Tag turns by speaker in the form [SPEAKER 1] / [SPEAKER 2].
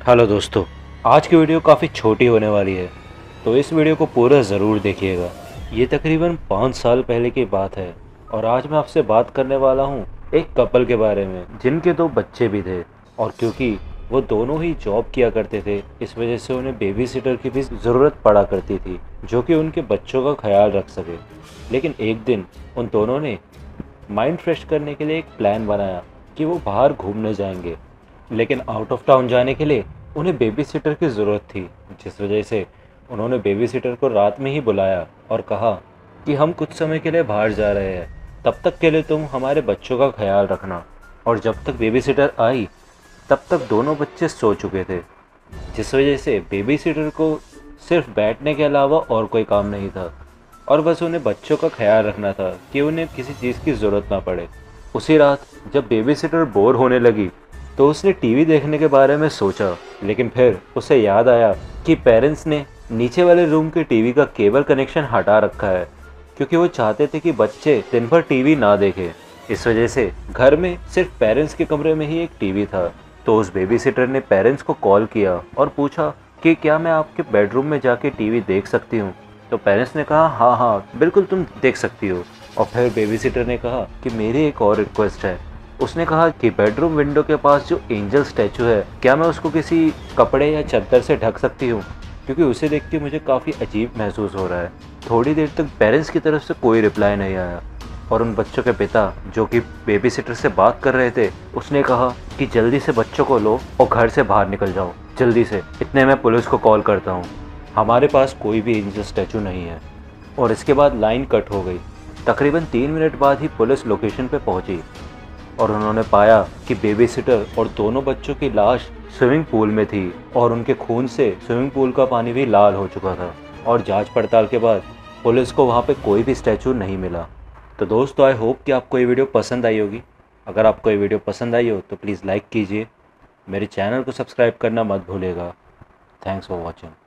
[SPEAKER 1] Hello दोस्तों, आज की वीडियो काफ़ी छोटी होने वाली है, तो इस वीडियो को पूरा ज़रूर देखिएगा। ये तकरीबन 5 साल पहले की बात है और आज मैं आपसे बात करने वाला हूँ एक कपल के बारे में जिनके 2 बच्चे भी थे। और क्योंकि वो दोनों ही जॉब किया करते थे, इस वजह से उन्हें बेबी सिटर की भी ज़रूरत पड़ा करती थी जो कि उनके बच्चों का ख्याल रख सके। लेकिन एक दिन उन दोनों ने माइंड फ्रेश करने के लिए एक प्लान बनाया कि वो बाहर घूमने जाएंगे। लेकिन आउट ऑफ टाउन जाने के लिए उन्हें बेबी सिटर की ज़रूरत थी, जिस वजह से उन्होंने बेबी सिटर को रात में ही बुलाया और कहा कि हम कुछ समय के लिए बाहर जा रहे हैं, तब तक के लिए तुम हमारे बच्चों का ख्याल रखना। और जब तक बेबी सिटर आई तब तक दोनों बच्चे सो चुके थे, जिस वजह से बेबी सिटर को सिर्फ बैठने के अलावा और कोई काम नहीं था और बस उन्हें बच्चों का ख्याल रखना था कि उन्हें किसी चीज़ की ज़रूरत ना पड़े। उसी रात जब बेबी सिटर बोर होने लगी तो उसने टीवी देखने के बारे में सोचा, लेकिन फिर उसे याद आया कि पेरेंट्स ने नीचे वाले रूम के टीवी का केबल कनेक्शन हटा रखा है क्योंकि वो चाहते थे कि बच्चे दिन भर टीवी ना देखें। इस वजह से घर में सिर्फ पेरेंट्स के कमरे में ही एक टीवी था। तो उस बेबी सिटर ने पेरेंट्स को कॉल किया और पूछा कि क्या मैं आपके बेडरूम में जाके टीवी देख सकती हूँ। तो पेरेंट्स ने कहा हाँ हाँ बिल्कुल तुम देख सकती हो। और फिर बेबी सिटर ने कहा कि मेरी एक और रिक्वेस्ट है। उसने कहा कि बेडरूम विंडो के पास जो एंजल स्टैचू है, क्या मैं उसको किसी कपड़े या चादर से ढक सकती हूँ, क्योंकि उसे देख के मुझे काफ़ी अजीब महसूस हो रहा है। थोड़ी देर तक पेरेंट्स की तरफ से कोई रिप्लाई नहीं आया और उन बच्चों के पिता जो कि बेबी सिटर से बात कर रहे थे, उसने कहा कि जल्दी से बच्चों को लो और घर से बाहर निकल जाओ जल्दी से, इतने मैं पुलिस को कॉल करता हूँ। हमारे पास कोई भी एंजल स्टैचू नहीं है। और इसके बाद लाइन कट हो गई। तकरीबन 3 मिनट बाद ही पुलिस लोकेशन पे पहुंची और उन्होंने पाया कि बेबी सिटर और दोनों बच्चों की लाश स्विमिंग पूल में थी और उनके खून से स्विमिंग पूल का पानी भी लाल हो चुका था। और जांच पड़ताल के बाद पुलिस को वहाँ पे कोई भी स्टैचू नहीं मिला। तो दोस्तों, आई होप कि आपको ये वीडियो पसंद आई होगी। अगर आपको ये वीडियो पसंद आई हो तो प्लीज़ लाइक कीजिए, मेरे चैनल को सब्सक्राइब करना मत भूलिएगा। Thanks for watching.